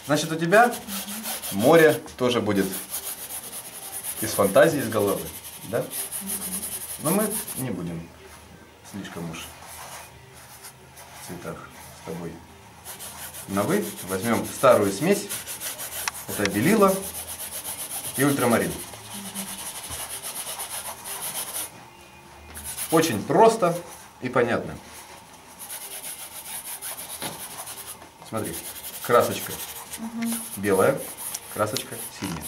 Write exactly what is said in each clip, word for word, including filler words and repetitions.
Значит, у тебя море тоже будет из фантазии, из головы, да? Но мы не будем слишком уж в цветах с тобой. На вы возьмем старую смесь, это белила и ультрамарин. Очень просто и понятно. Смотри, красочка угу. белая, красочка синяя.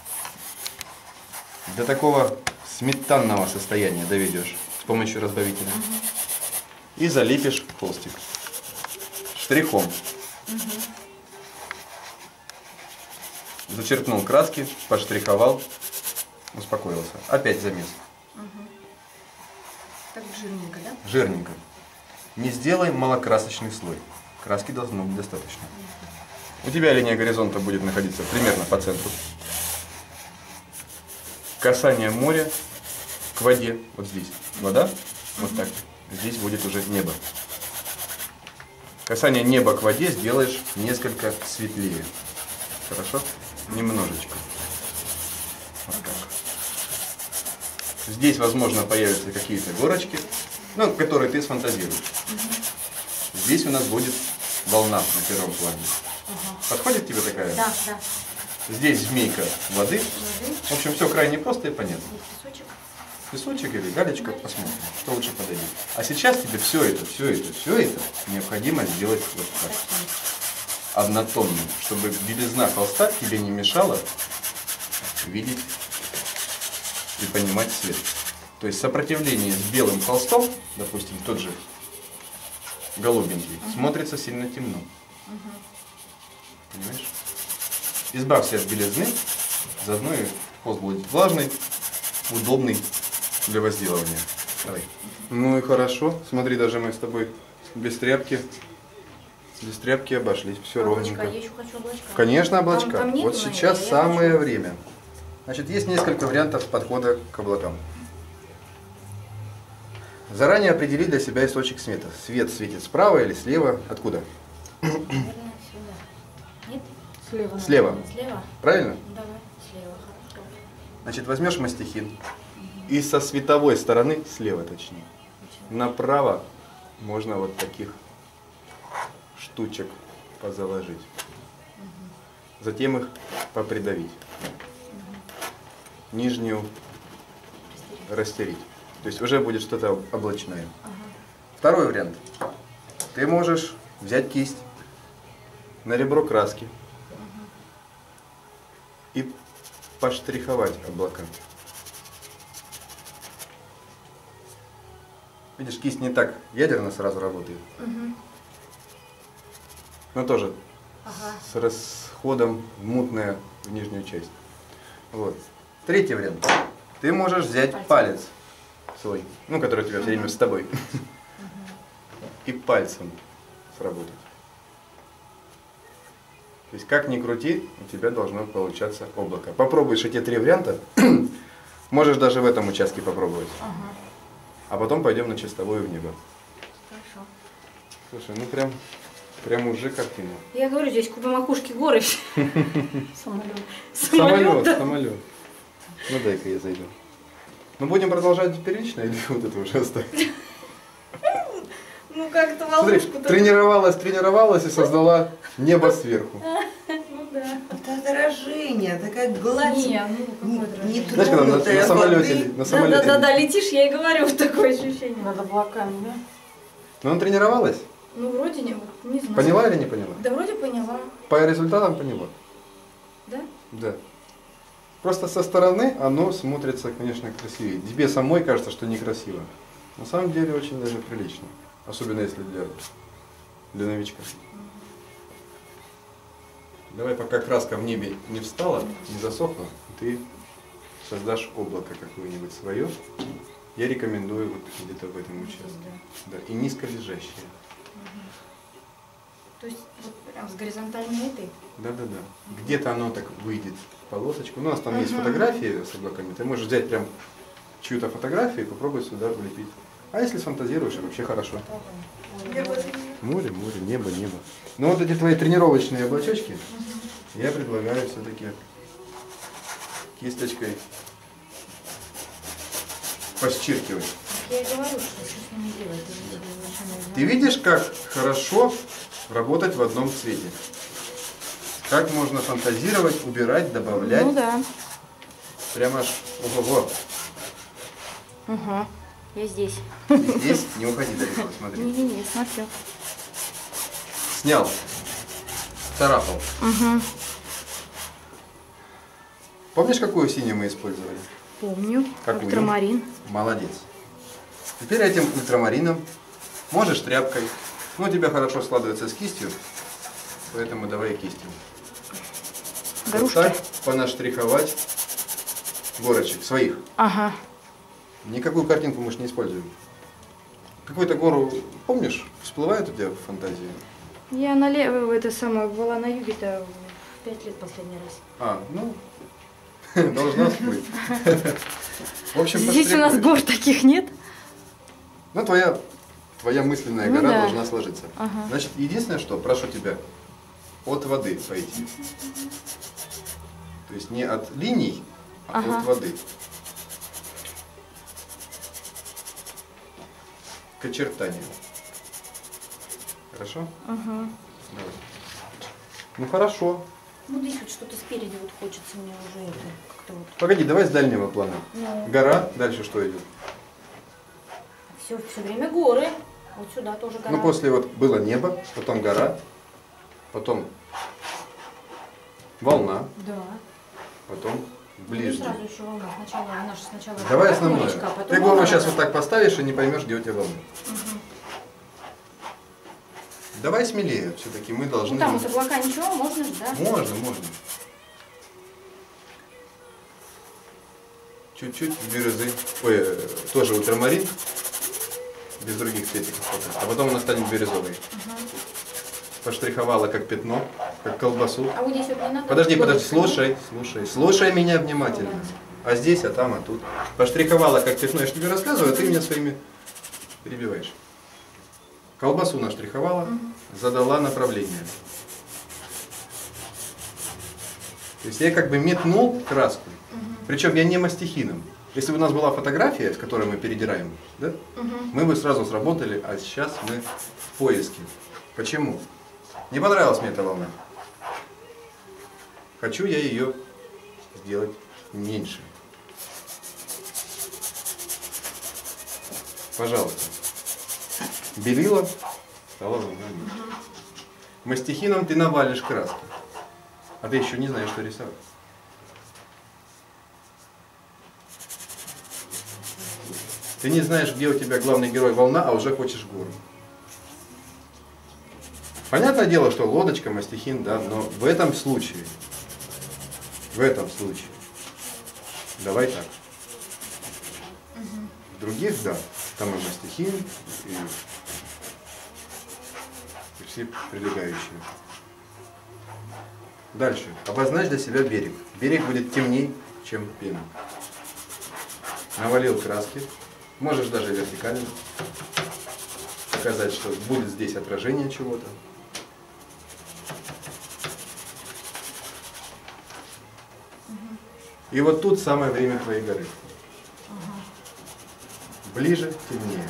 До такого сметанного состояния доведешь с помощью разбавителя. Угу. И залепишь холстик штрихом. Угу. Зачерпнул краски, поштриховал, успокоился. Опять замес. Угу. Так жирненько, да? Жирненько. Не сделай малокрасочный слой. Краски должно быть достаточно. У тебя линия горизонта будет находиться примерно по центру. Касание моря к воде. Вот здесь. Вода. Вот так. Здесь будет уже небо. Касание неба к воде сделаешь несколько светлее. Хорошо? Немножечко. Вот так. Здесь, возможно, появятся какие-то горочки, ну, которые ты сфантазируешь. Угу. Здесь у нас будет волна на первом плане. Угу. Подходит тебе такая? Да, да. Здесь змейка воды. воды. В общем, все крайне просто и понятно. Песочек. Песочек или галечка, галечка. Посмотрим, что лучше подойдет. А сейчас тебе все это, все это, все это необходимо сделать вот так. Однотонно, чтобы белизна холста тебе не мешала видеть и понимать цвет. То есть сопротивление с белым холстом, допустим, тот же голубенький, uh-huh. смотрится сильно темно. Uh-huh. Понимаешь? Избавься от белизны, заодно и холст будет влажный, удобный для возделывания. Давай. Ну и хорошо. Смотри, даже мы с тобой без тряпки, без тряпки обошлись. Все облачка. ровненько. Я еще хочу облачка. Конечно, облачка. Там, там вот сейчас моей, самое хочу. время. Значит, есть несколько вариантов подхода к облакам. Заранее определи для себя источник света. Свет светит справа или слева? Откуда? Наверное, сюда. Нет? Слева. Слева. Слева? Правильно? Давай, слева. Хорошо. Значит, возьмешь мастихин угу. и со световой стороны, слева точнее, Почему? направо можно вот таких штучек позаложить. Угу. Затем их попридавить. Угу. Нижнюю растереть. То есть уже будет что-то облачное. Ага. Второй вариант. Ты можешь взять кисть на ребро краски ага. и поштриховать облака. Видишь, кисть не так ядерно сразу работает, угу. но тоже ага. с расходом в мутное в нижнюю часть. Вот. Третий вариант. Ты можешь взять палец. палец свой, ну, который у тебя все время с тобой, и пальцем сработать. То есть, как ни крути, у тебя должно получаться облако. Попробуешь эти три варианта, можешь даже в этом участке попробовать. Ага. А потом пойдем на чистовое в небо. Хорошо. Слушай, ну прям, прям уже картина. Я говорю, здесь по макушке горы. Самолет. Самолет, самолет. Ну дай-ка я зайду. Ну будем продолжать первично или вот это уже оставить? Ну как-то волнушку. Тренировалась, тренировалась и создала небо сверху. Ну да. Это отражение, такая гладь. Не, ну какое отражение? Знаешь, когда на, на самолете, на самолете. Да, да, да, летишь, я и говорю, такое ощущение. Над облаками, да? Ну он тренировалась? Ну вроде не, не знаю. Поняла или не поняла? Да вроде поняла. По результатам поняла. Да? Да. Просто со стороны оно смотрится, конечно, красивее. Тебе самой кажется, что некрасиво. На самом деле очень даже прилично. Особенно если для, для новичка. Давай, пока краска в небе не встала, не засохла, ты создашь облако какое-нибудь свое. Я рекомендую вот где-то в этом участке. Да, и низко лежащее. То есть вот прям с горизонтальной этой? Да, да, да. Где-то оно так выйдет в полосочку. Ну, у нас там uh-huh. есть фотографии с облаками. Ты можешь взять прям чью-то фотографию и попробовать сюда влепить. А если сфантазируешь, вообще хорошо. Небо. Море, море, небо, небо. Ну вот эти твои тренировочные облачочки, uh-huh. Я предлагаю все-таки кисточкой пощиркивать. Я и говорю, что что с ними делать. Я совершенно Ты видишь, как хорошо работать в одном цвете? Как можно фантазировать, убирать, добавлять? Ну да. Прямо аж ого-го. Угу. Я здесь. Здесь не уходи далеко, смотри. Не-не-не, смотрю. Снял. Царапал. Угу. Помнишь, какую синюю мы использовали? Помню. Какую? Ультрамарин. Молодец. Теперь этим ультрамарином можешь тряпкой. Ну, у тебя хорошо складывается с кистью, поэтому давай кистью. Горушки? Вот так понаштриховать горочек своих. Ага. Никакую картинку мы же не используем. Какую-то гору, помнишь, всплывает у тебя в фантазии? Я налево, это самое, была на юге-то в пять лет последний раз. А, ну, должна всплыть. В общем, Здесь у нас поштрихуешь. гор таких нет. Ну, твоя, твоя мысленная Ну гора да. должна сложиться. Ага. Значит, единственное, что прошу тебя от воды пойти. То есть не от линий, а Ага. от воды. К очертанию. Хорошо? Ага. Давай. Ну хорошо. Ну, здесь вот что-то спереди вот хочется мне уже это как-то вот. Погоди, давай с дальнего плана. Ну, Гора, дальше что идет? все, все время горы. Вот сюда тоже гора. Ну, после вот было небо, потом гора, потом волна, Да. потом Ну, ближний. сразу еще волна. Сначала наша сначала. Давай основное. речка, а потом Ты голову волна. сейчас вот так поставишь и не поймешь, где у тебя волна. Мгм. Давай смелее, все-таки мы должны... Ну там вот облака ничего, можно же, да? Можно, можно. Чуть-чуть бирюзы. Ой, э, тоже ультрамарин. Без других цветиков пока. А потом она станет бирюзовой. Ага. Поштриховала как пятно, как колбасу. А вот здесь вот не надо. Подожди, подожди, Горочка, слушай, слушай, слушай меня внимательно. А здесь, а там, а тут. Поштриховала как пятно, я же тебе рассказываю, а ты меня своими перебиваешь. Колбасу наштриховала, задала направление. То есть я как бы метнул краску. Причем я не мастихином. Если бы у нас была фотография, с которой мы передираем, да, Мгм. мы бы сразу сработали, а сейчас мы в поиске. Почему? Не понравилась мне эта волна. Хочу я ее сделать меньше. Пожалуйста. Белила, стала волна меньше. Мастихином ты навалишь краски, а ты еще не знаешь, что рисовать. Ты не знаешь, где у тебя главный герой волна, а уже хочешь гору. Понятное дело, что лодочка, мастихин, да, но в этом случае, в этом случае, давай так. В других, да, там и мастихин, и, и все прилегающие. Дальше. Обозначь для себя берег. Берег будет темнее, чем пена. Навалил краски. Можешь даже вертикально показать, что будет здесь отражение чего-то. И вот тут самое время твоей горы. Ближе, темнее.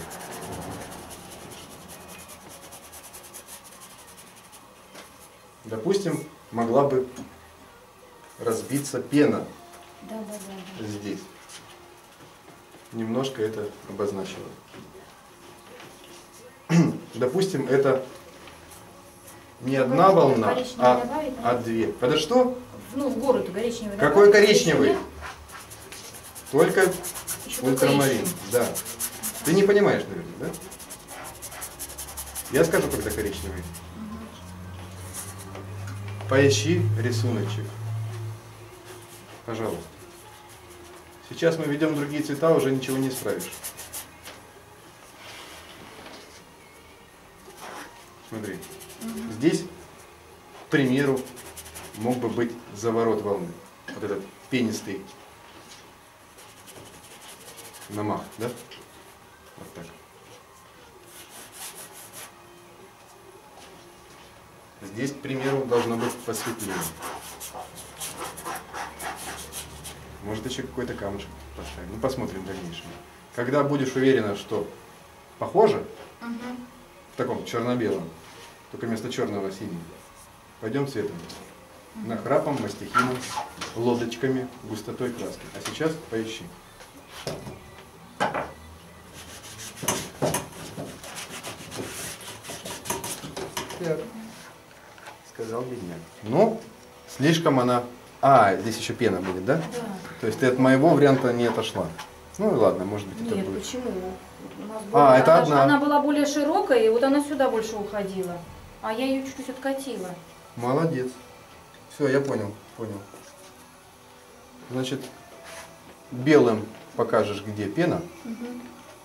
Допустим, могла бы разбиться пена Да, да, да. здесь. Немножко это обозначила. Допустим, это не одна Коричневый, волна, коричневый а, добавить, да? а две. Подо что? Ну, в горы-то коричневый. Какой добавить, коричневый? нет? Только Еще ультрамарин. коричневый. Да. Ты не понимаешь, наверное, да? Я скажу, когда коричневый. Поищи рисуночек. Пожалуйста. Сейчас мы ведем другие цвета, уже ничего не исправишь. Смотри. Здесь, к примеру, мог бы быть заворот волны. Вот этот пенистый намах, да? Вот так. Здесь, к примеру, должно быть посветлее. Может еще какой-то камушек поставим. Ну посмотрим в дальнейшем. Когда будешь уверена, что похоже, Угу. в таком черно-белом, только вместо черного синий, пойдем цветом. Нахрапом, мастихином, лодочками, густотой краски. А сейчас поищи. Так. Сказал бедняк. Ну, слишком она... А, здесь еще пена будет, да? Да. То есть ты от моего варианта не отошла. Ну и ладно, может быть это Нет, будет. почему? У нас А, была- это она, ж- одна. она была более широкая, и вот она сюда больше уходила. А я ее чуть-чуть откатила. Молодец. Все, я понял, понял. Значит, белым покажешь, где пена, Угу.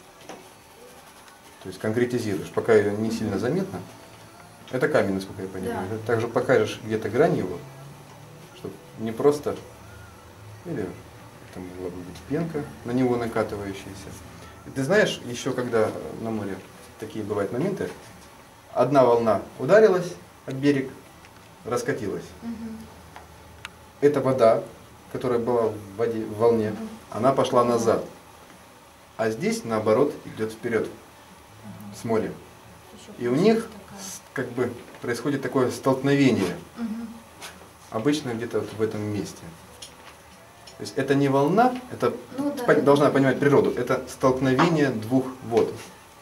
то есть конкретизируешь, пока ее не сильно заметно. Это камень, насколько я понимаю. Да. Также покажешь где-то грань его, чтобы не просто, или это могла бы быть пенка, на него накатывающаяся. И ты знаешь, еще когда на море такие бывают моменты, одна волна ударилась об берег, раскатилась. Угу. Эта вода, которая была в воде, в волне, она пошла назад. А здесь, наоборот, идет вперед с морем. И у них с- как бы происходит такое столкновение, Угу. обычно где-то вот в этом месте. То есть это не волна, это Ну да. пон- должна понимать природу, это столкновение двух вод.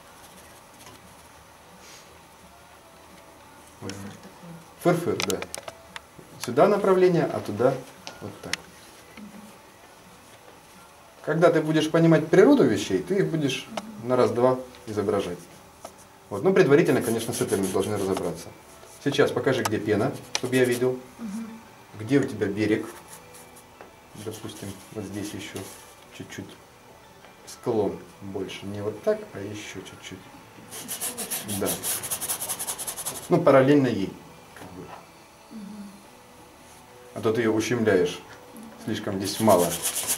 Вот. Фыр-фыр, да. Сюда направление, а туда вот так. Когда ты будешь понимать природу вещей, ты их будешь на раз-два изображать. Вот. Ну, предварительно, конечно, с этим мы должны разобраться. Сейчас покажи, где пена, чтобы я видел. Где у тебя берег. Допустим, вот здесь еще чуть-чуть склон больше. Не вот так, а еще чуть-чуть. Да. Ну, параллельно ей. Как бы. А то ты ее ущемляешь. Слишком здесь мало.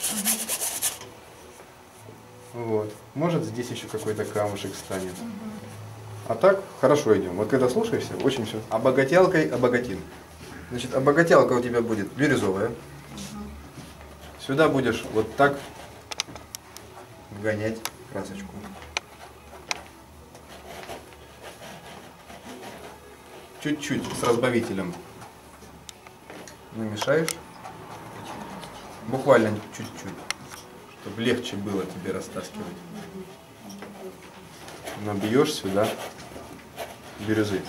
Вот. Может, здесь еще какой-то камушек станет. А так, хорошо идем. Вот когда слушаешься, очень все. Обогатялкой обогатим. Значит, обогатялка у тебя будет бирюзовая. Сюда будешь вот так гонять красочку. Чуть-чуть с разбавителем намешаешь. Буквально чуть-чуть, чтобы легче было тебе растаскивать. Набьешь сюда бирюзы.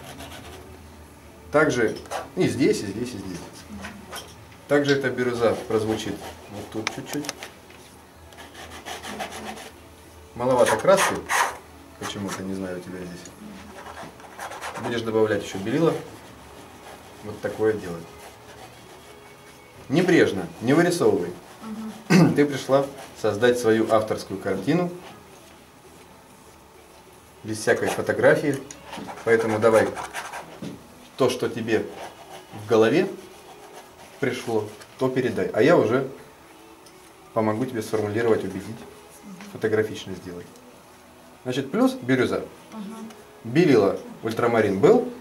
Также и здесь, и здесь, и здесь. Также эта бирюза прозвучит вот тут чуть-чуть. Маловато краски, почему-то, не знаю, у тебя здесь. Будешь добавлять еще белила. Вот такое делать. Небрежно, не вырисовывай. Угу. Ты пришла создать свою авторскую картину. Без всякой фотографии. Поэтому давай то, что тебе в голове пришло, то передай. А я уже помогу тебе сформулировать, убедить, фотографично сделать. Значит, плюс бирюза. Белила ультрамарин был. Угу.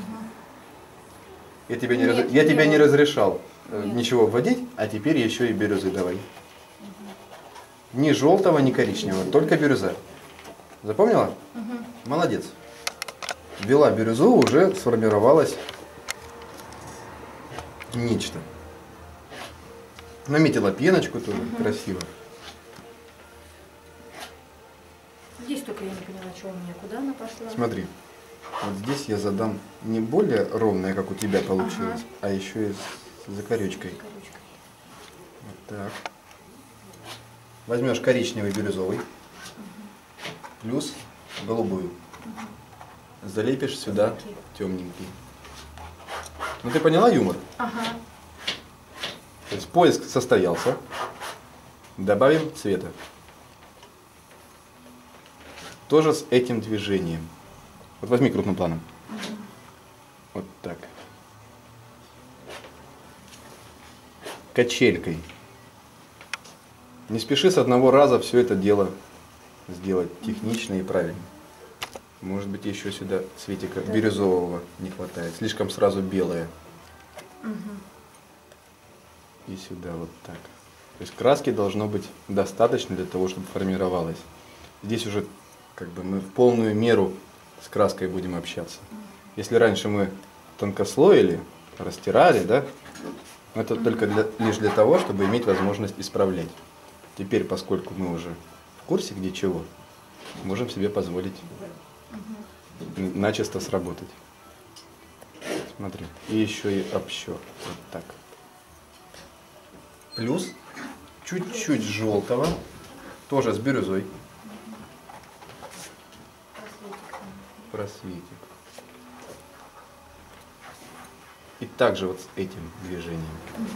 Я, тебе не, Нет, раз... я тебя не разрешал Нет. ничего вводить, а теперь еще и бирюзы давай. Угу. Ни желтого, ни коричневого, только бирюза. Запомнила? Угу. Молодец. Ввела бирюзу, уже сформировалось нечто. Наметила пеночку тоже, угу. Красиво. Здесь только я не поняла, что у меня, куда она пошла. Смотри, вот здесь я задам не более ровное, как у тебя получилось, ага. а еще и с закорючкой. Закорючкой. Вот так. Возьмешь коричневый, бирюзовый, угу. плюс голубую. Угу. Залепишь сюда okay. темненький. Ну ты поняла юмор? Ага. То есть поиск состоялся. Добавим цвета. Тоже с этим движением. Вот возьми крупным планом. Угу. Вот так. Качелькой. Не спеши с одного раза все это дело сделать технично и правильно. Может быть, еще сюда цветика да. бирюзового не хватает. Слишком сразу белое. Угу. И сюда вот так. То есть краски должно быть достаточно для того, чтобы формировалось. Здесь уже как бы мы в полную меру с краской будем общаться. Если раньше мы тонкослоили, растирали, да, это только для, лишь для того, чтобы иметь возможность исправлять. Теперь, поскольку мы уже в курсе где чего, можем себе позволить начисто сработать. Смотри, и еще и общо. Вот так. Плюс чуть-чуть желтого, тоже с бирюзой. Просветик. И также вот с этим движением.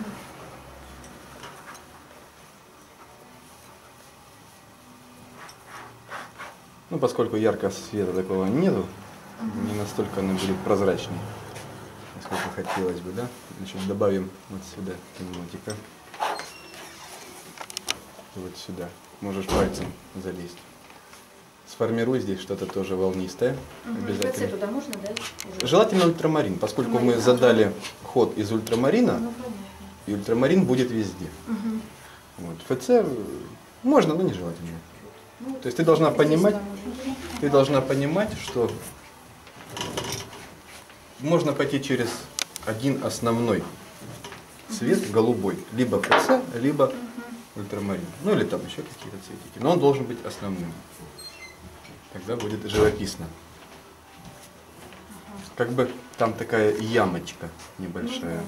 Ну, поскольку яркого света такого нету, не настолько она будет прозрачнее, насколько хотелось бы, да? Значит, добавим вот сюда темнотика. И вот сюда. Можешь пальцем залезть. Сформируй здесь что-то тоже волнистое. Угу. Обязательно. Туда можно, да? Уже? Желательно ультрамарин, поскольку Ультрамарин. мы задали ход из ультрамарина, Ну, понятно. и ультрамарин будет везде. Угу. Вот. ФЦ можно, но нежелательно. Ну, То есть ты должна здесь понимать, там уже. ты должна понимать, что можно пойти через один основной цвет, голубой, либо ФЦ, либо ультрамарин. Ну или там еще какие-то цветики. Но он должен быть основным. Тогда будет живописно. Как бы там такая ямочка небольшая.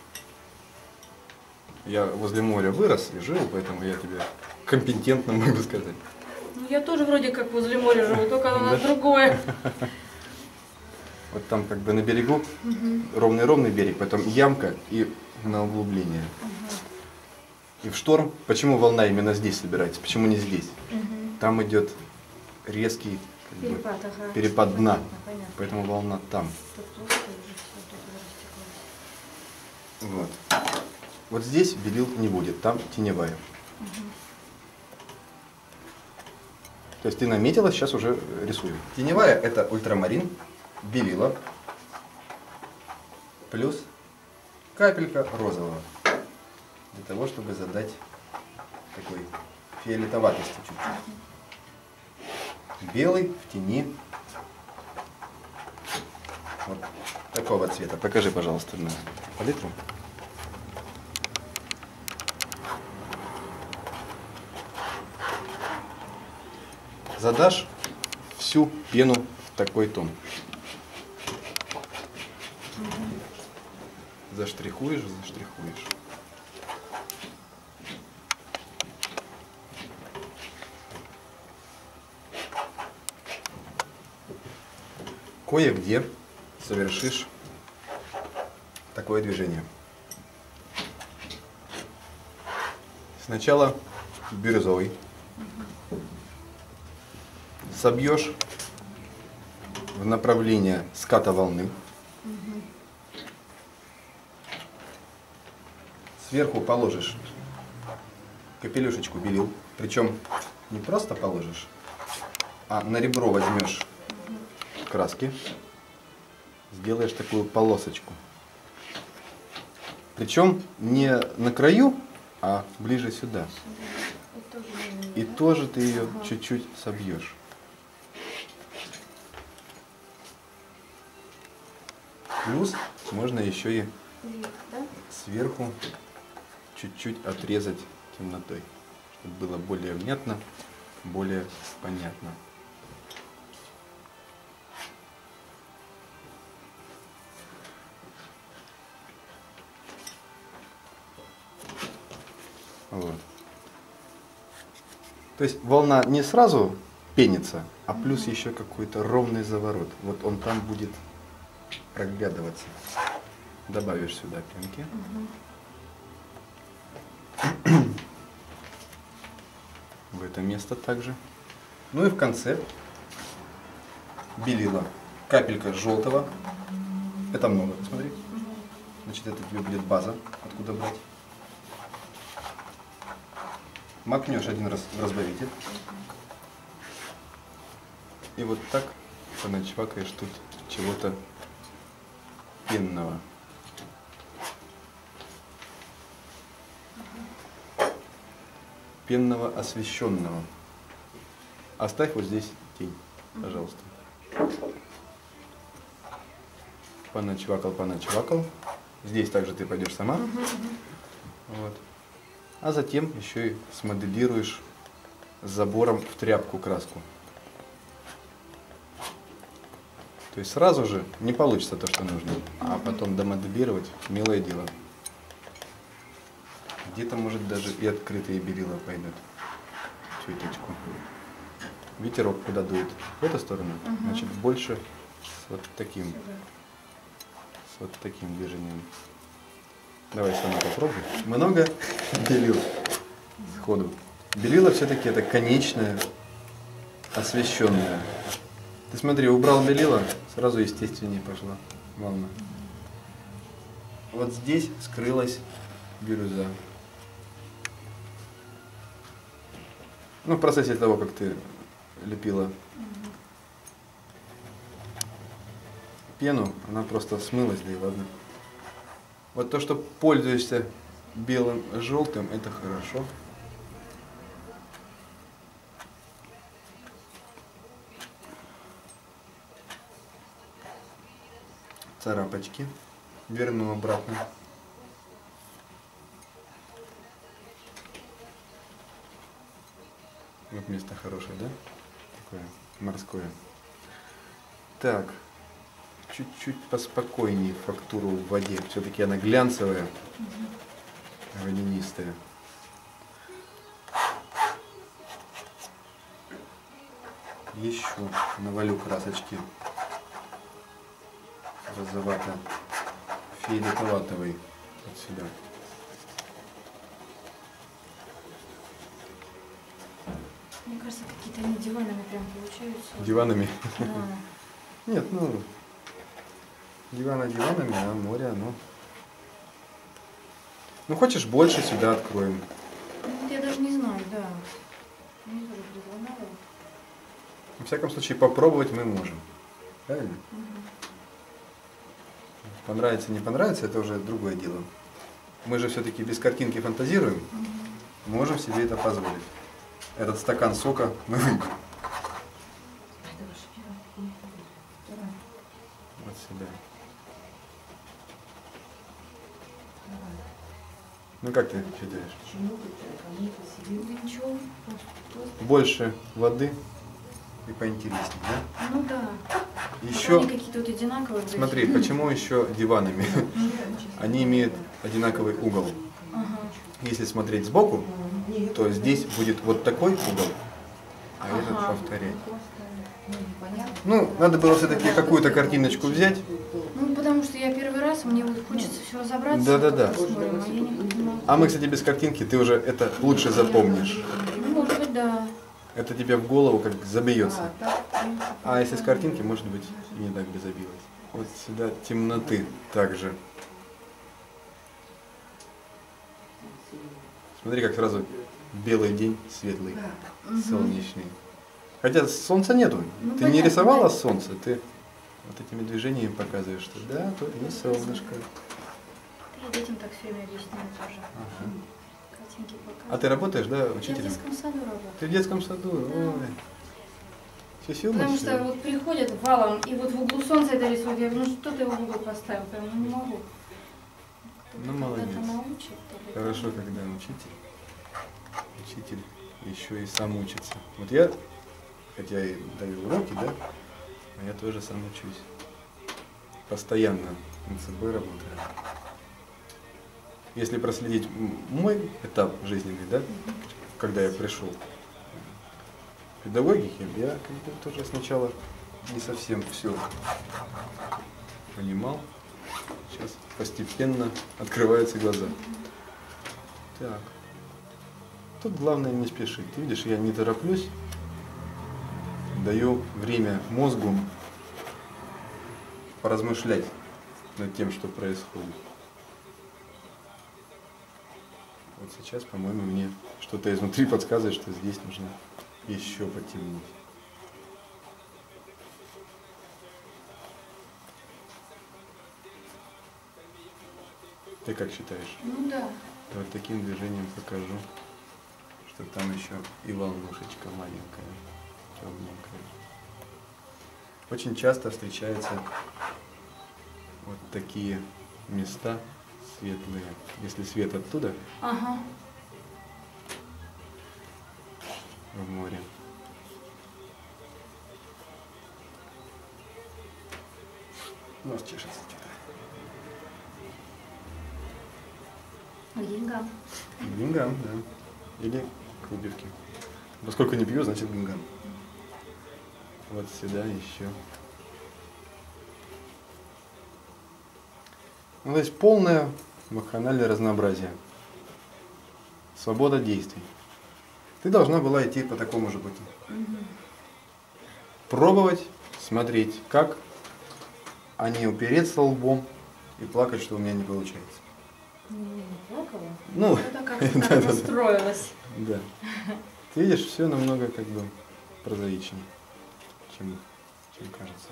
Я возле моря вырос и жил, поэтому я тебе компетентно могу сказать. Ну, я тоже вроде как возле моря живу, только у нас Да? другое. Вот там как бы на берегу ровный-ровный берег, потом ямка и на углубление. И в шторм, почему волна именно здесь собирается, почему не здесь? Там идет резкий как бы, Перепад, ага. перепад дна, Понятно, понятно. поэтому волна там. Тут плохо уже всё, тут уже растеклось. Вот. Вот здесь белил не будет, там теневая. То есть ты наметила, сейчас уже рисую. Теневая — это ультрамарин, белила, плюс капелька розового. Для того, чтобы задать такой фиолетоватости чуть-чуть. Белый в тени. Вот такого цвета. Покажи, пожалуйста, на палитру. Задашь всю пену в такой тон. Заштрихуешь, заштрихуешь. Кое-где совершишь такое движение. Сначала бирюзовый. Собьешь в направление ската волны. Сверху положишь капелюшечку белил. Причем не просто положишь, а на ребро возьмешь краски, сделаешь такую полосочку. Причем не на краю, а ближе сюда. И тоже ты ее чуть-чуть собьешь. Плюс можно еще и сверху чуть-чуть отрезать темнотой, чтобы было более внятно, более понятно. Вот. То есть волна не сразу пенится, а плюс еще какой-то ровный заворот. Вот он там будет проглядываться. Добавишь сюда пенки. В это место также. Ну и в конце белила. Капелька желтого. Это много, смотри. Значит, это тебе будет база. Откуда брать? Макнешь один раз в разбавитель. И вот так поначвакаешь тут чего-то пенного. пенного освещенного. Оставь вот здесь тень, пожалуйста. Поначвакал, поначвакал. Здесь также ты пойдешь сама. Угу. Вот. А затем еще и смоделируешь забором в тряпку краску. То есть сразу же не получится то, что нужно, а потом домоделировать милое дело. Где-то, может, даже и открытые белила пойдут. Чуточку. Ветерок куда дует? В эту сторону? Угу. Значит, больше с вот таким, с вот таким движением. Давай сама попробуй. Много белил сходу. Белила все-таки это конечное, освещенное. Ты смотри, убрал белила, сразу естественнее пошла волна. Вот здесь скрылась бирюза. Ну, в процессе того, как ты лепила пену, она просто смылась, да и ладно. Вот то, что пользуешься белым, желтым, это хорошо. Царапочки. Верну обратно. Вот место хорошее, да? Такое морское. Так. Чуть-чуть поспокойнее фактуру в воде. Все-таки она глянцевая, угу. Водянистая. Еще навалю красочки розовато-фиолетоватовой от сюда. Мне кажется, какие-то они диванами прям получаются. Диванами? Да. Нет, ну, дивана диванами, а море, ну. Ну, хочешь больше, сюда откроем. Ну, я даже не знаю, да. Мне тоже предлагала. Во всяком случае, попробовать мы можем. Правильно? Угу. Понравится, не понравится, это уже другое дело. Мы же все-таки без картинки фантазируем, угу. Можем себе это позволить. Этот стакан сока мы выпьем. Вот сюда. Ну как ты считаешь? Ничего. Больше воды и поинтереснее, да? Ну да. Еще, они какие-то вот одинаковые. смотри, почему еще диванами? Они имеют одинаковый угол. Ага. Если смотреть сбоку, то здесь будет вот такой угол, а ага. Этот повторять. Ну, надо было все-таки какую-то картиночку взять. Ну, потому что я первый раз, мне вот хочется все разобраться. Да-да-да. Посмотрим, а я не понимаю. А мы, кстати, без картинки, ты уже это лучше запомнишь. Ну, может быть, да. Это тебе в голову как забьется. А если с картинки, может быть, и не так бы забилось. Вот сюда темноты также. Смотри, как сразу белый день, светлый, угу. Солнечный. Хотя солнца нету. Ну, ты понятно, не рисовала да? Солнце, ты вот этими движениями показываешь, что да, тут есть солнышко. Я детям так все время объясняю тоже. Ага. Картинки показываю. А ты работаешь, да, учителем? Я в детском саду работаю. Ты в детском саду? Да. Ой. Все сил Потому мочишь, что да? вот приходят валом, и вот в углу солнце это рисует. Я говорю, ну что ты в угол поставил? Прям, ну не могу. Ну молодец. Научит, хорошо, когда учитель. Учитель еще и сам учится. Вот я, хотя и даю уроки, да, но я тоже сам учусь. Постоянно над собой работаю. Если проследить мой этап жизненный, да, когда я пришел в педагогике, я как бы тоже сначала не совсем все понимал. Сейчас постепенно открываются глаза. Так. Тут главное не спешить. Ты видишь, я не тороплюсь, даю время мозгу поразмышлять над тем, что происходит. Вот сейчас, по-моему, мне что-то изнутри подсказывает, что здесь нужно еще потемнеть. Ты как считаешь? Ну да. Вот таким движением покажу, что там еще и волнушечка маленькая, темненькая. Очень часто встречаются вот такие места светлые, если свет оттуда, Ага. в море. Нос чешется что-то. К деньгам. Гингам, да. Или к выбивке. Поскольку не пью, значит гингам. Вот сюда еще. Ну, то есть полное вакханальное разнообразие. Свобода действий. Ты должна была идти по такому же пути. Пробовать, смотреть, как, а не упереться лбом и плакать, что у меня не получается. Не, не плакала. Ну, Это как-то так настроилась. да. Ты видишь, все намного как бы прозаичнее, чем, чем кажется.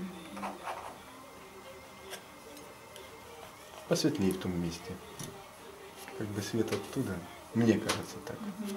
Посветлее в том месте. Как бы свет оттуда, мне кажется так.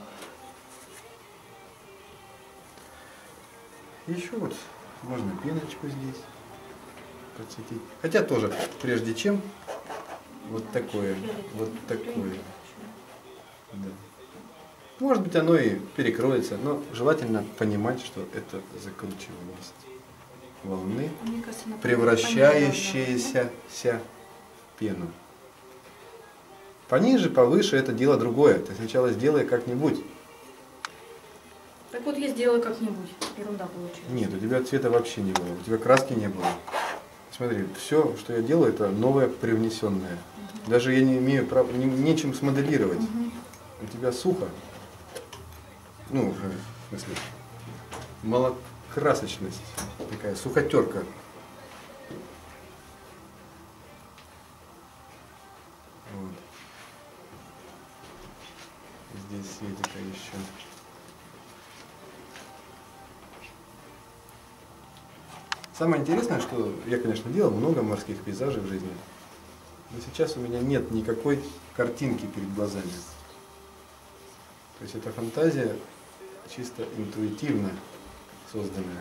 Еще вот можно пеночку здесь подсветить. Хотя тоже, прежде чем, вот такое, вот такое. Да. Может быть, оно и перекроется, но желательно понимать, что это закручиваемость волны, Мне кажется, она превращающаяся ся в пену. Пониже, повыше это дело другое. Ты сначала сделай как-нибудь. Так вот я сделаю как-нибудь. Ерунда получилась. Нет, у тебя цвета вообще не было, у тебя краски не было. Смотри, все, что я делаю, это новое привнесенное. Угу. Даже я не имею права, не, нечем смоделировать. Угу. У тебя сухо. Ну, в смысле, малокрасочность, такая сухотерка. Вот. Здесь светика еще. Самое интересное, что я, конечно, делал много морских пейзажей в жизни, но сейчас у меня нет никакой картинки перед глазами. То есть это фантазия чисто интуитивно созданная.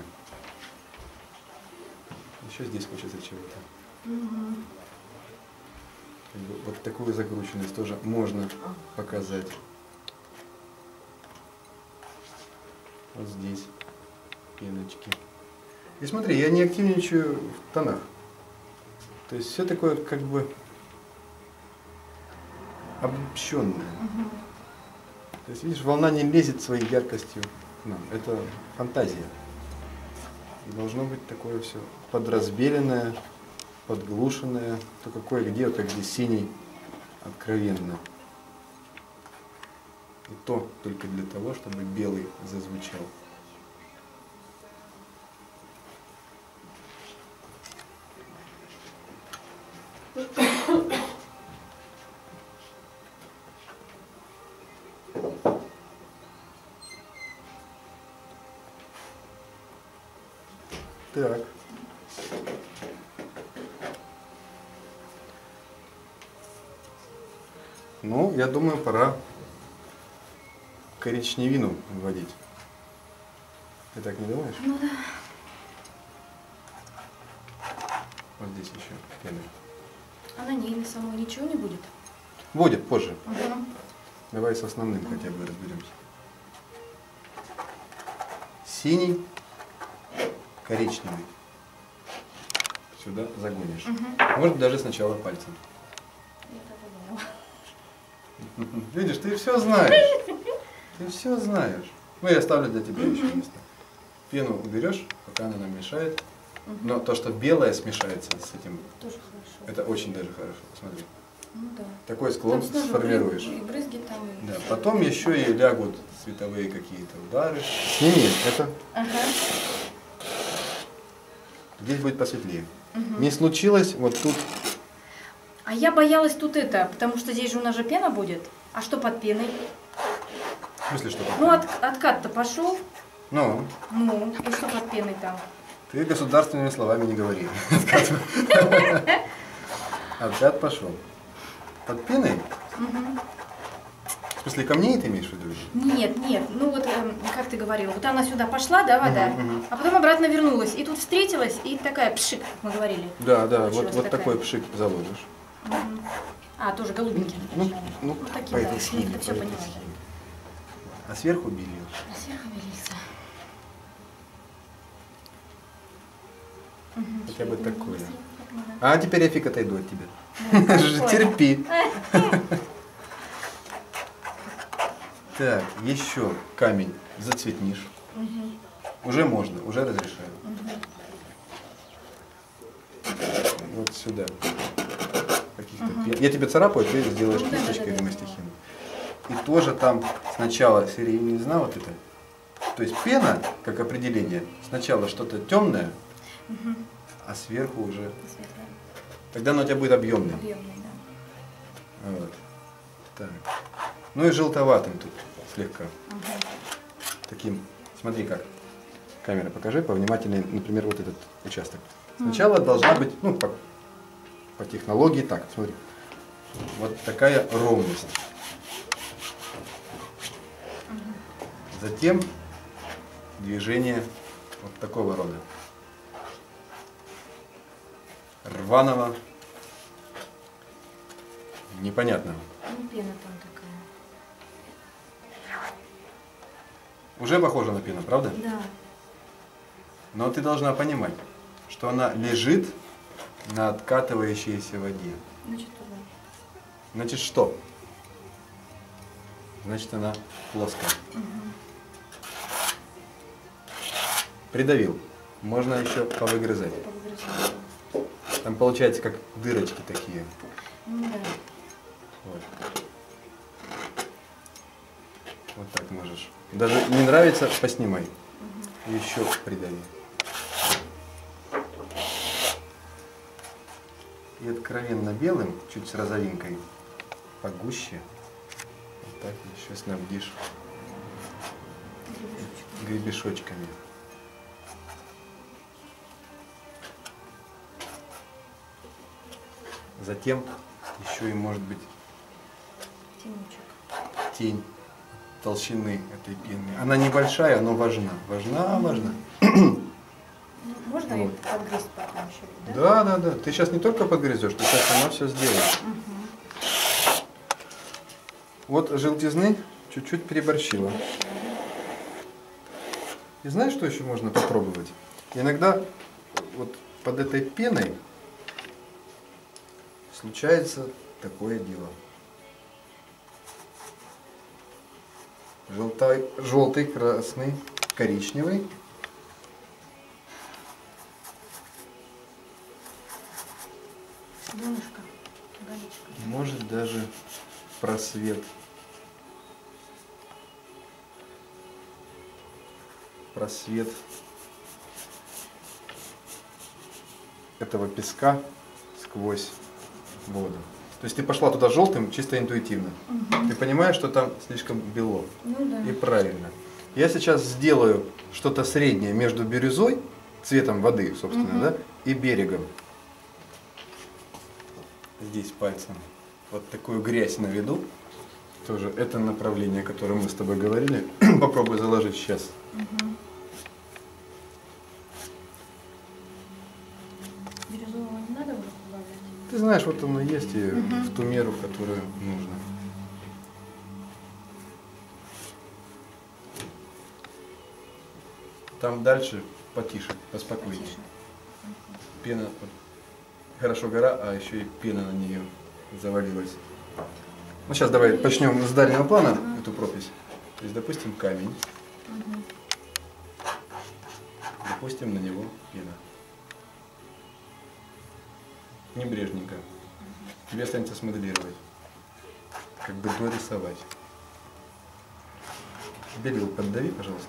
Еще здесь хочется чего-то. Угу. Как бы вот такую закрученность тоже можно показать. Вот здесь пеночки. И смотри, я не активничаю в тонах. То есть все такое как бы обобщенное. Угу. То есть, видишь, волна не лезет своей яркостью к нам. Это фантазия. И должно быть такое все подразбеленное, подглушенное. То какое где, вот где синий откровенно. И то только для того, чтобы белый зазвучал. Так. Ну, я думаю, пора коричневину вводить. Ты так не думаешь? Ну да. Вот здесь еще пена. А на ней на самой ничего не будет? Будет позже. Угу. Давай с основным хотя бы разберемся. Синий, коричневый. Сюда загонишь. Угу. Может даже сначала пальцем. Я так и думала. Видишь, ты все знаешь. Ты все знаешь. Ну, я оставлю для тебя еще место. Пену уберешь, пока она нам мешает. Но то, что белое смешается с этим, Тоже хорошо. это очень даже хорошо. Посмотри. Ну да. Такой склон Там снова сформируешь. И брызги там. И... Да. Потом еще и лягут световые какие-то удары. Сними это. Ага. Здесь будет посветлее. Угу. Не случилось вот тут. А я боялась тут это, потому что здесь же у нас же пена будет. А что под пеной? В смысле, что Ну, такое? от, откат-то пошел. Ну, Ну, и что под пеной там? ты государственными словами не говори. Откат пошел. Под пеной? Угу. смысле камней ты имеешь в виду? Нет, нет, ну вот, эм, как ты говорила, вот она сюда пошла, да, вода, Мгм, мгм. а потом обратно вернулась, и тут встретилась, и такая пшик, мы говорили. Да, да, вот, Получилась вот такая. такой пшик заложишь. Мгм. А, тоже голубенький. Ну, сначала. ну, Ну, такие, по да, этой схеме, это по все этой поняла, схеме. А сверху белье. да. А сверху белится. Мгм. Хотя бы такое. Как надо. А теперь я фиг отойду от тебя. Ну, какое? Терпи. Так, еще камень зацветнишь. Мгм. Уже можно, уже разрешаю. Мгм. Вот сюда. Каких-то пен- Я тебе царапаю, ты сделаешь Ну, да, да, кисточкой да, или да. мастихином. И тоже там сначала серебряная вот это. То есть пена, как определение, сначала что-то темное, Мгм. а сверху уже. Светлое. Тогда оно у тебя будет объемным. Объемный, да. Вот. Так. Ну и желтоватым тут слегка. Мгм. Таким. Смотри как. Камера, покажи повнимательнее, например, вот этот участок. Сначала должна быть, ну, по, по технологии так, смотри. Вот такая ровность. Затем движение вот такого рода. Рваного, непонятного. Ну, пена там такая. Уже похоже на пену, правда? Да. Но ты должна понимать, что она лежит на откатывающейся воде. Значит, туда. Значит, что? Значит, она плоская. Мгм. Придавил. Можно еще повыгрызать. Повыгрызаю. Там получается как дырочки такие. Ну да. Вот. Вот так можешь. Даже не нравится, поснимай. Еще придави. И откровенно белым, чуть с розовинкой, погуще. Вот так еще снабдишь гребешочками. Затем еще и может быть Тенечек. тень толщины этой пены. Она небольшая, но важна. Важна, важна. Ну, можно Вот. их подгрызть потом еще, да? Да, да, да. Ты сейчас не только подгрызешь, ты сейчас сама все сделаешь. Мгм. Вот желтизны чуть-чуть переборщила. И знаешь, что еще можно попробовать? Иногда вот под этой пеной случается такое дело. Желтой, желтый, красный, коричневый. Донышко. Галечка. Может даже просвет. Просвет этого песка сквозь воду. То есть ты пошла туда желтым чисто интуитивно. Мгм. Ты понимаешь, что там слишком бело. Ну да. И правильно. Я сейчас сделаю что-то среднее между бирюзой, цветом воды, собственно, Мгм. да, и берегом. Здесь пальцем вот такую грязь наведу. Тоже это направление, о котором мы с тобой говорили. Попробуй заложить сейчас. Мгм. Бирюзового не надо уже добавлять? Ты знаешь, вот оно есть и Мгм. в ту меру, которую нужно. Там дальше потише, поспокойнее. Потише. Пена, вот, хорошо гора, а еще и пена на нее завалилась. Ну сейчас давай начнем с дальнего плана Ага. эту пропись. То есть, допустим, камень, Мгм. допустим, на него пена. Небрежненько. Тебе останется смоделировать. Как бы дорисовать. Белил поддави, пожалуйста.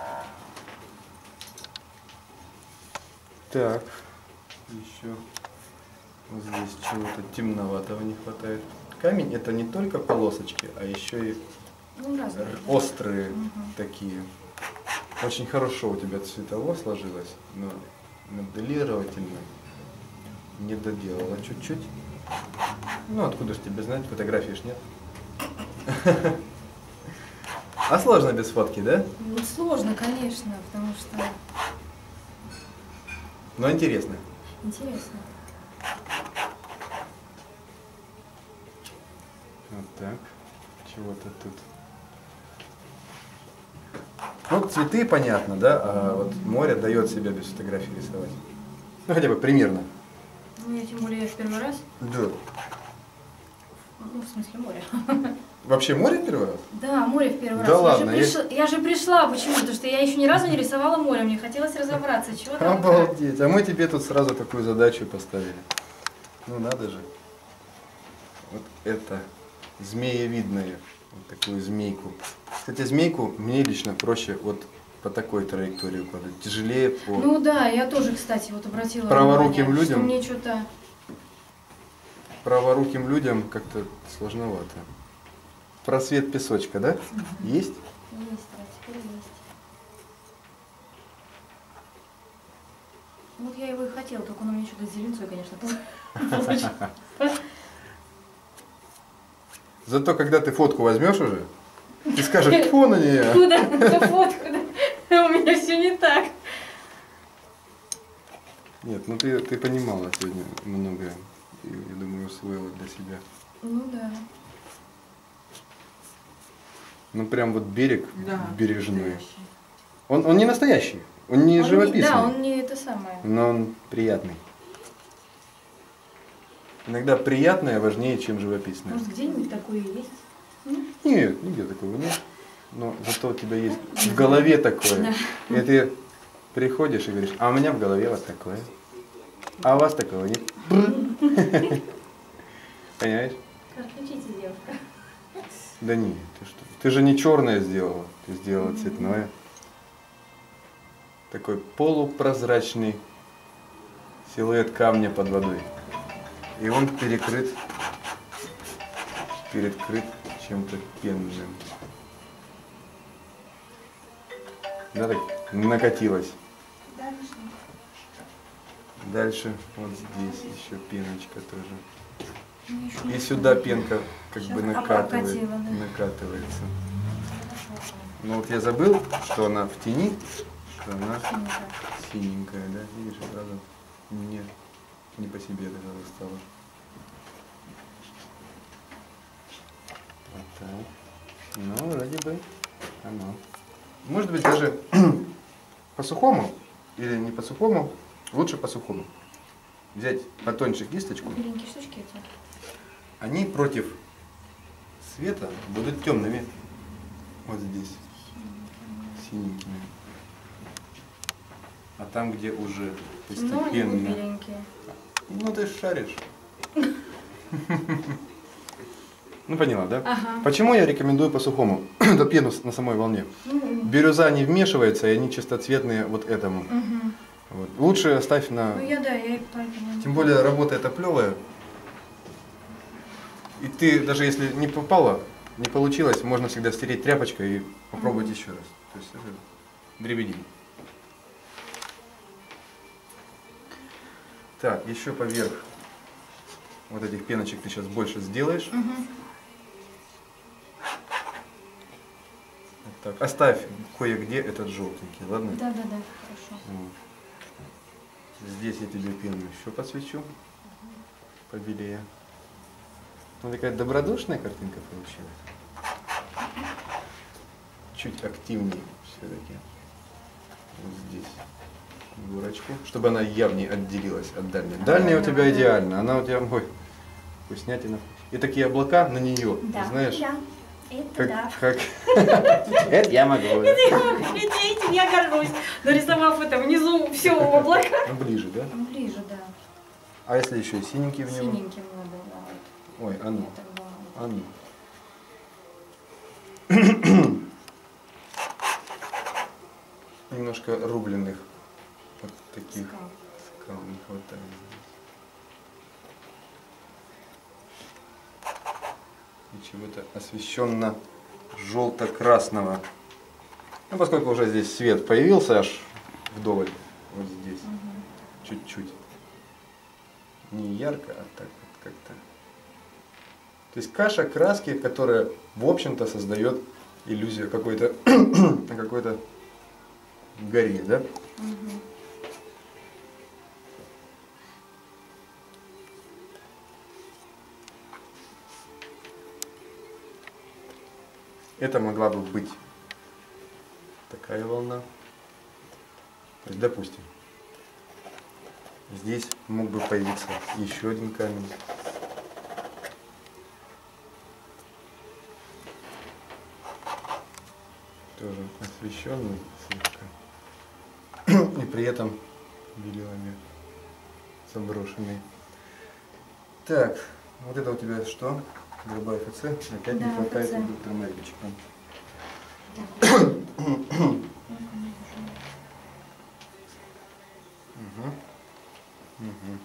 Так. Еще вот здесь чего-то темноватого не хватает. Камень это не только полосочки, а еще и Ну, разные. р- острые Мгм. такие. Очень хорошо у тебя цветово сложилось, но моделировательно не доделала чуть-чуть. Ну откуда ж тебе знать, фотографии ж нет. А сложно без фотки, да? Ну, сложно, конечно, потому что Но интересно. интересно. Вот так. Чего-то тут. Ну, цветы понятно, да? А вот море дает себя без фотографии рисовать. Ну, хотя бы примерно. Ну, я тем более я в первый раз. Да. Ну, в смысле море. Вообще море первый раз? Да, море в первый Да раз. ладно, я, же приш... я же пришла, почему? Потому что я еще ни разу не рисовала море, мне хотелось разобраться, чего там как. Обалдеть. А мы тебе тут сразу такую задачу поставили. Ну, надо же. Вот это змеевидное. Вот такую змейку. Кстати, змейку мне лично проще вот по такой траектории укладывать. Тяжелее по... Ну да, я тоже, кстати, вот обратила Праворуким внимание, людям? что мне что-то... Праворуким людям как-то сложновато. Просвет песочка, да? Угу. Есть? Есть, да, теперь есть. Вот я его и хотела, только он у меня что-то с зеленцой, конечно, получилось. Зато когда ты фотку возьмешь уже, ты скажешь, фу на нее. Куда? Эту фотку, да? У меня все не так. Нет, ну ты, ты понимала сегодня многое. И, я думаю, усвоила для себя. Ну да. Ну прям вот берег Да, бережной. настоящий. Он, он не настоящий, он не Он живописный, да, он не это самое. но он приятный. Иногда приятное важнее, чем живописное. Может, где-нибудь такое есть? Нет, нигде такого нет. Но зато у тебя есть в голове такое. И ты приходишь и говоришь, а у меня в голове вот такое. А у вас такого нет. Понимаешь? Отключите, девушка. Да нет, ты что? Ты же не черное сделала, ты сделала цветное. Такой полупрозрачный силуэт камня под водой. И он перекрыт, перекрыт чем-то пенным. Да, так накатилось. Дальше вот здесь еще пеночка тоже. И сюда пенка как бы накатывает, прокатила, да. накатывается. Ну вот я забыл, что она в тени, что она синенькая, да? Видишь, сразу мне не по себе даже стало. Вот так. Ну, вроде бы оно. Может быть, даже по сухому или не по сухому, лучше по сухому. Взять потоньше кисточку. Беленькие штучки эти. Они против света будут темными. Вот здесь. Синенькими. А там, где уже Ну, они постепенно. беленькие. Ну ты ж шаришь. Ну поняла, да? Ага. Почему я рекомендую по сухому? Эту пену на самой волне. Ну, Бирюза не вмешивается, и они чистоцветные вот этому. угу. Вот. Лучше оставь на... Ну я да, я и поэтому. Тем более работа эта плевая. И ты, даже если не попало, не получилось, можно всегда стереть тряпочкой и попробовать еще раз. То есть это дребедень. Так, еще поверх вот этих пеночек ты сейчас больше сделаешь. Угу. Вот так. Оставь кое-где этот желтенький, ладно? Да, да, да, хорошо. Вот. Здесь я тебе пену еще подсвечу побелее. Ну, такая добродушная картинка получилась. Чуть активнее все-таки. Вот здесь горочку, чтобы она явнее отделилась от дальней. Дальняя у тебя идеально, она у тебя, ой, вкуснятина. И такие облака на нее, Да, знаешь, да. Это как, да. как... Это я могу. Этим я горжусь, нарисовав это внизу все в облака. Ну, ближе, да? Ближе, да. А если еще и синенький в него? Синеньким надо, да. Вот. Ой, а ну, Это было. а ну. Немножко рубленых вот таких Скал. скал не хватает. И чего-то освещенно желто-красного. Ну, поскольку уже здесь свет появился аж вдоволь, вот здесь, Угу. чуть-чуть. Не ярко, а так вот как-то. То есть каша краски, которая, в общем-то, создает иллюзия какой-то какой-то горе, да? Мгм. Это могла бы быть такая волна. То есть, допустим, здесь мог бы появиться еще один камень. Тоже освещенный слегка. И при этом белилами заброшенный. Так, вот это у тебя что? Голубая эф цэ? Опять Да, не хватает эф цэ. электромагнитчика. Угу. Угу.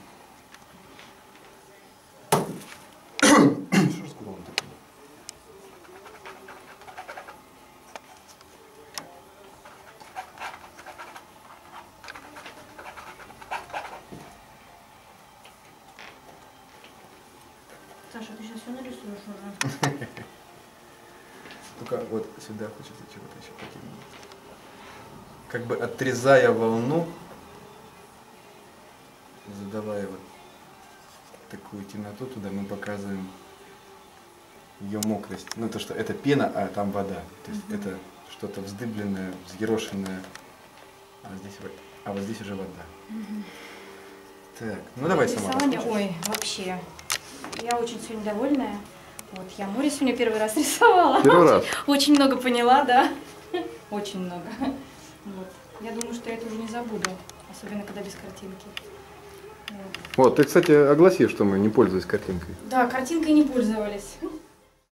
Что ж с горлом такое? Саша, ты сейчас все нарисуешь уже. Только вот сюда хочется чего-то еще покинуть. Как бы отрезая волну, задавая вот такую темноту туда, мы показываем ее мокрость. Ну, то, что это пена, а там вода. То есть Мгм. это что-то вздыбленное, взъерошенное. А здесь, вот- а вот здесь уже вода. Мгм. Так, ну давай сама. Рисование, расскажешь. ой, вообще. Я очень сегодня довольная. Вот, я море сегодня первый раз рисовала. Первый раз. Очень много поняла, да. Очень много. Вот. Я думаю, что я это уже не забуду. Особенно, когда без картинки. Вот. Вот, ты, кстати, огласи, что мы не пользуемся картинкой. Да, картинкой не пользовались.